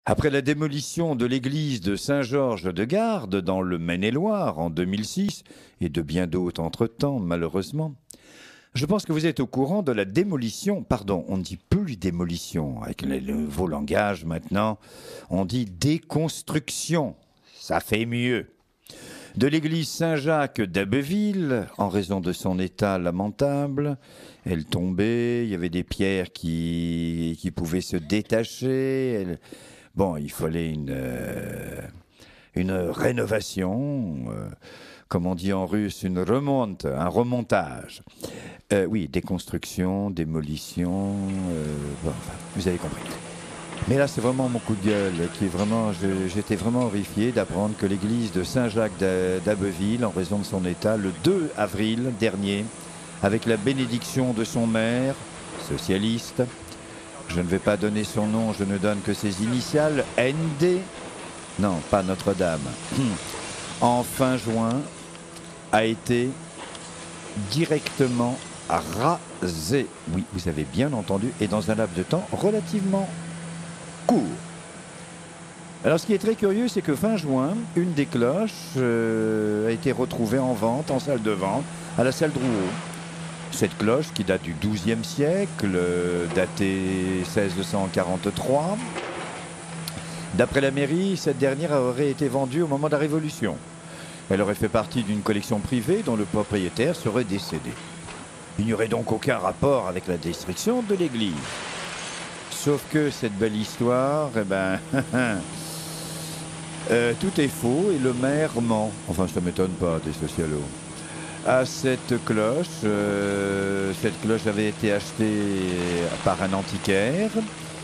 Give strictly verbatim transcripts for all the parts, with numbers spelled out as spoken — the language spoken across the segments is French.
Après la démolition de l'église de Saint-Georges-de-Garde dans le Maine-et-Loire en deux mille six, et de bien d'autres entre-temps, malheureusement, je pense que vous êtes au courant de la démolition, pardon, on ne dit plus démolition, avec le nouveau langage maintenant, on dit déconstruction, ça fait mieux, de l'église Saint-Jacques d'Abbeville, en raison de son état lamentable. Elle tombait, il y avait des pierres qui, qui pouvaient se détacher. Elle... Bon, il fallait une, euh, une rénovation, euh, comme on dit en russe, une remonte, un remontage. Euh, oui, déconstruction, démolition, euh, bon, enfin, vous avez compris. Mais là, c'est vraiment mon coup de gueule, qui est vraiment, je- j'étais vraiment horrifié d'apprendre que l'église de Saint-Jacques d'A- d'Abbeville, en raison de son état, le deux avril dernier, avec la bénédiction de son maire, socialiste, je ne vais pas donner son nom, je ne donne que ses initiales, N D, non, pas Notre-Dame, en fin juin, a été directement rasé. Oui, vous avez bien entendu, et dans un laps de temps relativement court. Alors ce qui est très curieux, c'est que fin juin, une des cloches euh, a été retrouvée en vente, en salle de vente, à la salle Drouot. Cette cloche, qui date du douzième siècle, euh, datée seize cent quarante-trois, d'après la mairie, cette dernière aurait été vendue au moment de la Révolution. Elle aurait fait partie d'une collection privée dont le propriétaire serait décédé. Il n'y aurait donc aucun rapport avec la destruction de l'église. Sauf que cette belle histoire, eh ben, euh, tout est faux et le maire ment. Enfin, ça ne m'étonne pas des socialos. À cette cloche, euh, cette cloche avait été achetée par un antiquaire.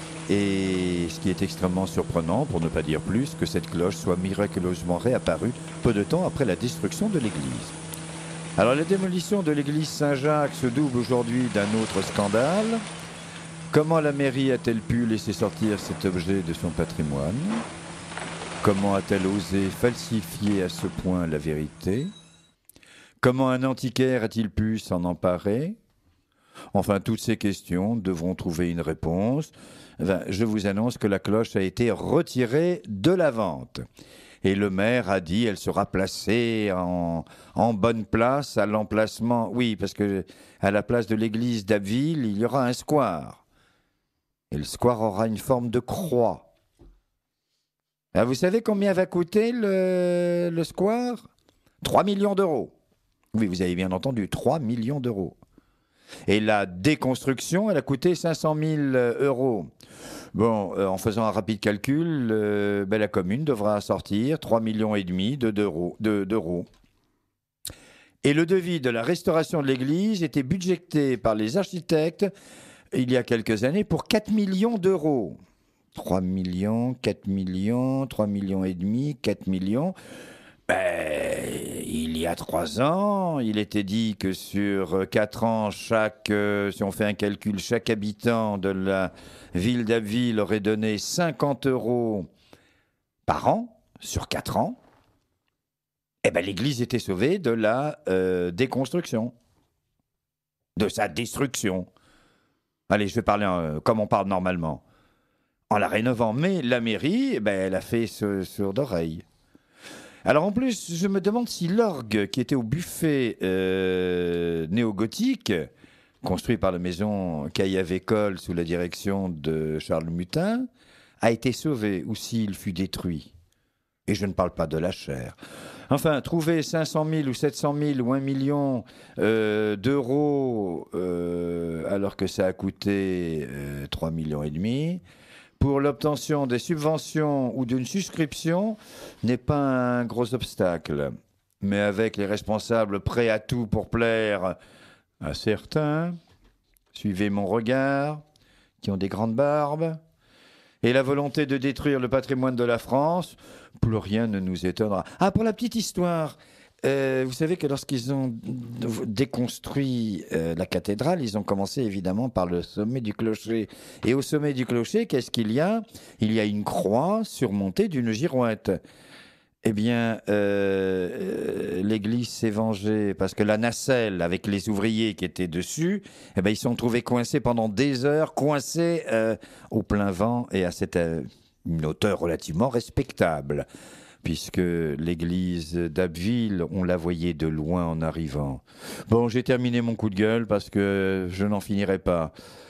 Et ce qui est extrêmement surprenant, pour ne pas dire plus, que cette cloche soit miraculeusement réapparue peu de temps après la destruction de l'église. Alors la démolition de l'église Saint-Jacques se double aujourd'hui d'un autre scandale. Comment la mairie a-t-elle pu laisser sortir cet objet de son patrimoine? Comment a-t-elle osé falsifier à ce point la vérité? Comment un antiquaire a-t-il pu s'en emparer? Enfin, toutes ces questions devront trouver une réponse. Enfin, je vous annonce que la cloche a été retirée de la vente. Et le maire a dit qu'elle sera placée en, en bonne place à l'emplacement. Oui, parce que à la place de l'église d'Abbeville, il y aura un square. Et le square aura une forme de croix. Alors, vous savez combien va coûter le, le square? trois millions d'euros. Oui, vous avez bien entendu, trois millions d'euros. Et la déconstruction, elle a coûté cinq cent mille euros. Bon, euh, en faisant un rapide calcul, euh, ben, la commune devra sortir trois millions et demi de- d'euros. de- d'euros. Et le devis de la restauration de l'église était budgété par les architectes il y a quelques années pour quatre millions d'euros. trois millions, quatre millions, trois millions et demi, quatre millions. Ben, il y a trois ans, il était dit que sur quatre ans, chaque, euh, si on fait un calcul, chaque habitant de la ville d'Abbeville aurait donné cinquante euros par an, sur quatre ans. Eh ben, l'église était sauvée de la euh, déconstruction, de sa destruction. Allez, je vais parler euh, comme on parle normalement, en la rénovant. Mais la mairie, eh ben, elle a fait ce sourd d'oreille. Alors en plus, je me demande si l'orgue qui était au buffet euh, néo-gothique, construit par la maison Caillavet-Coll sous la direction de Charles Mutin, a été sauvé ou s'il fut détruit. Et je ne parle pas de la chair. Enfin, trouver cinq cent mille ou sept cent mille ou un million euh, d'euros euh, alors que ça a coûté euh, trois millions et demi pour l'obtention des subventions ou d'une souscription n'est pas un gros obstacle. Mais avec les responsables prêts à tout pour plaire à certains, suivez mon regard, qui ont des grandes barbes, et la volonté de détruire le patrimoine de la France, plus rien ne nous étonnera. Ah, pour la petite histoire, euh, vous savez que lorsqu'ils ont déconstruit euh, la cathédrale, ils ont commencé évidemment par le sommet du clocher. Et au sommet du clocher, qu'est-ce qu'il y a? Il y a une croix surmontée d'une girouette. Eh bien, euh, l'église s'est vengée parce que la nacelle, avec les ouvriers qui étaient dessus, eh ben, ils se sont trouvés coincés pendant des heures, coincés euh, au plein vent et à cette... Euh, une hauteur relativement respectable, puisque l'église d'Abbeville, on la voyait de loin en arrivant. Bon, j'ai terminé mon coup de gueule parce que je n'en finirai pas.